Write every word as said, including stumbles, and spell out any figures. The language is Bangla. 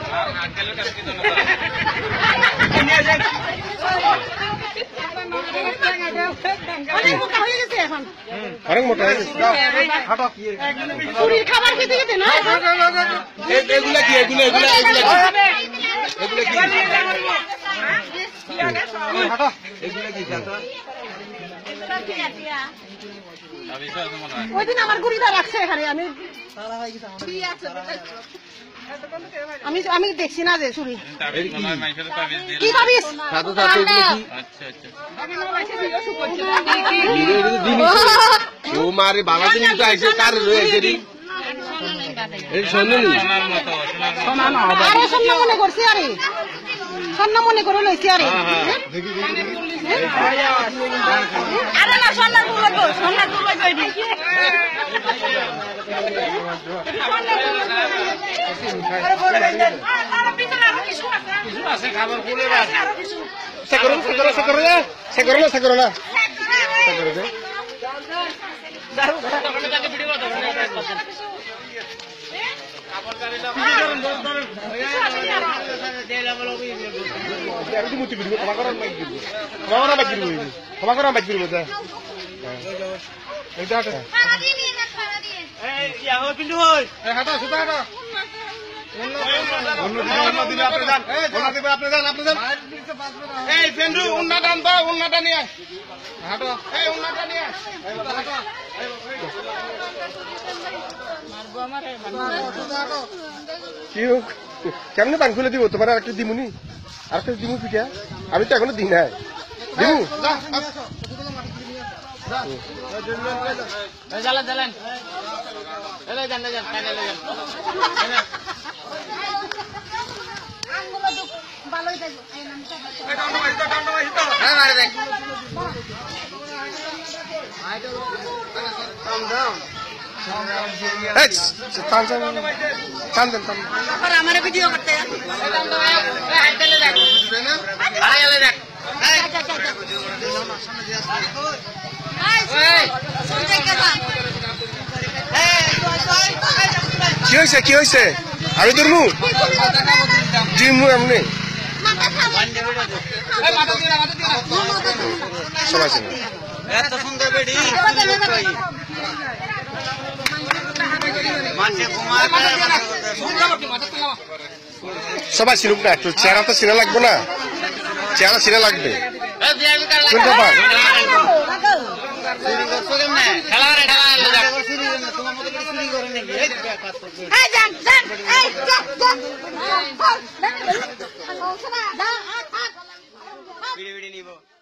অনেক মোটা হয়ে গেছে খাবার খেতে খেতে না এগুলা কি এগুলো এগুলো এগুলো এগুলো কি ওই দিন আমার গুড়িটা রাখছে এখানে আমি আমি আমি দেখছি না যে চুরি কি ভাবিস ও মারে বাবা দিন তো আইছে কার রয়েছে রে এই সোনা না আরে সোনা মনে করছি আরে সোনা মনে করে লইছি আরে আরে না সোনা গুলো গো সোনা গুলো কইবি আরে বলে দেন আরে পিছনে আর কিছু আছে কিছু আছে খাবার বলে রাখ সে করো সে করো সে করো সে করো সে করো না সে করো দে দাও ওখানে যাকে ভিডিও দাও খাবার গাড়ি দাও দেলা বলো বি আর দি মুতি ভিডিও ক্ষমা করন মাই দিব ক্ষমা করন মাই দিব ক্ষমা করন মাই দিব যা এই দাও খানা দিয়ে না খানা দিয়ে এই ইয়া হই পিন্টু হই এই হাঁটো সুতা হাঁটো অন্য অন্য দিবে আপনি যান অন্য দিবে আপনি যান আপনি যান এই পেন্ডু উন্না দান দাও উন্নাটা নিয়ে হাঁটো এই উন্নাটা নিয়ে হাঁটো মারবো আমারে হাঁটো কি কেমনে পান খুলে দিব তোমার আরেকটা দিমুনি আরেকটা দিমু পিঠা আমি তো এখনো দিই নাই দিমু জ্বালান জ্বালান এলে যান যান কানে যান ভালোই থাকো এই নামটা এই ডান্ডা মাইতো ডান্ডা মাইতো হ্যাঁ মারে দেখ আইতো কাম ডাউন এই চান চান চান দেন চান আর আমারে ভিডিও করতে এই ডান্ডা এই হাত দিলে দেখ না আরে এলে দেখ এই আচ্ছা আচ্ছা সামনে দিয়ে আসো এই শুনতে কেমন এই কি হইছে কি হইছে আমি ধরমু জিমু এমনি সবাই ছিল এত সুন্দর বেডি সবাই ছিল না একটু চেহারা তো সিনা লাগবে না চেহারা সিনা লাগবে ভিডিও ভিডিও নিব